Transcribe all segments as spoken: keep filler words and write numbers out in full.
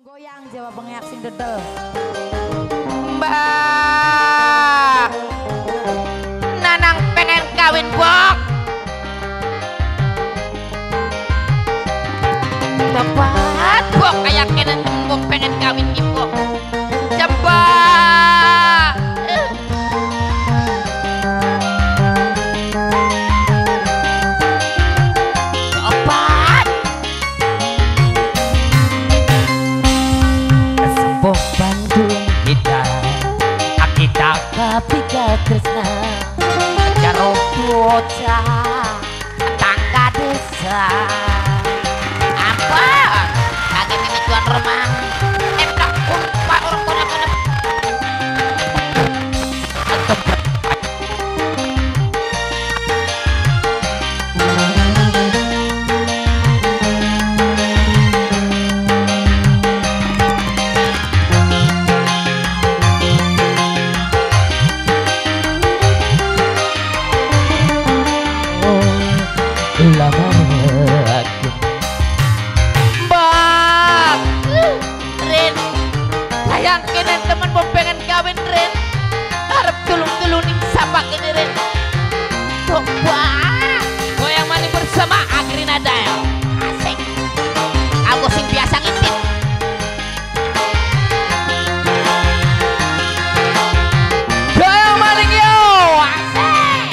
Goyang Jawa Bengiak sing dedel. Mbak Nanang pengen kawin bok. Tepat bok kayak kenen bok pengen kawin ibu. Cepat. Cepat. Sepuh Bandung kita kita kapika Krishna karo bocah tangga desa Apa? Kagak kagak tuan rumah. Enak kumpa orang konak konak. Mbak Rin, sayang kenen temen mau pengen kawin Rin. Harap tulung-tulung nih sapa kene Rin. Coba goyang mani bersama Agrina Dayo. Asik. Aku sing biasa ngintip. Goyang maning yo. Asik.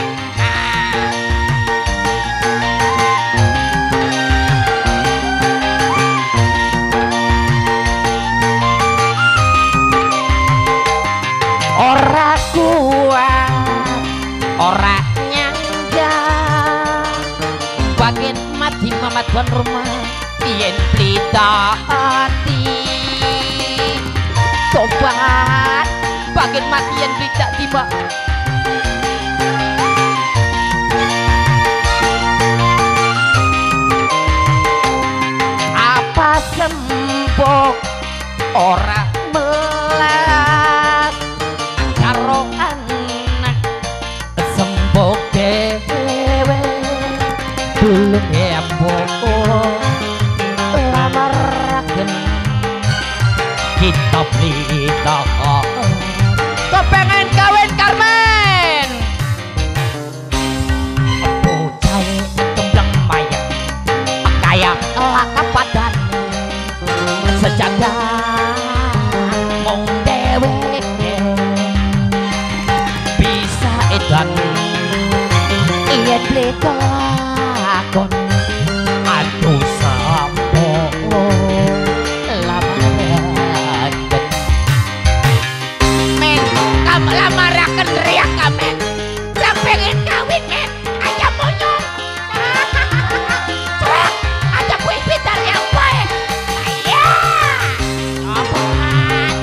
ora kuat ora nyangga Bagian mati mama tuan rumah yen pelita hati. Tobat bagian mati yen pelita tiba. apa sempok ora melas karo anak sempok dewe belum ya mbok lamaraken kita pelita Kepengen kawin Karmen. bocah kembang mayang kayak laka padan sejaga mong dewek bisa edan iya beli kelakon aduh sampo lamaraken Men, kamu lamarakan riak kamen. Saya pengen kawin men. Aja monyong. Cuek, aja kue pintar yang baik. Iya. Apaan?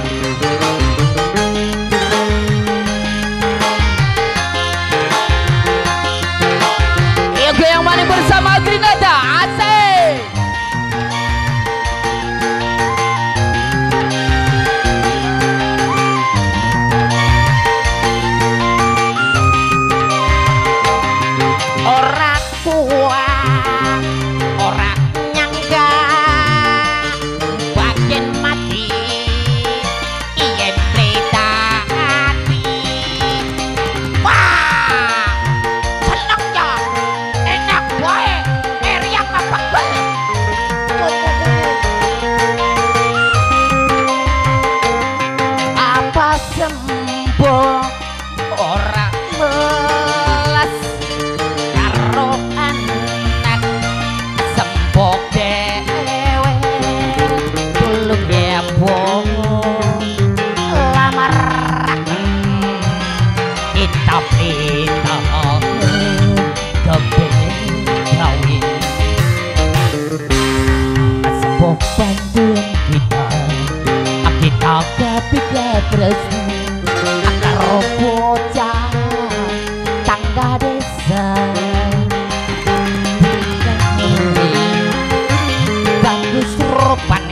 Iya gue yang maning bersama Grinada. Asik. ora kuat ora nyangga Bagian mati ien pelita hati. Wah, seneng ya, enak wae, meriang apa bel. apa sembuh ora melas karo anak sempok dewe belum ya bong lamaraken kita pelita kepengen kawin sempok Bandung kita kita kepika terus karo bocah tangga desa bagus rupan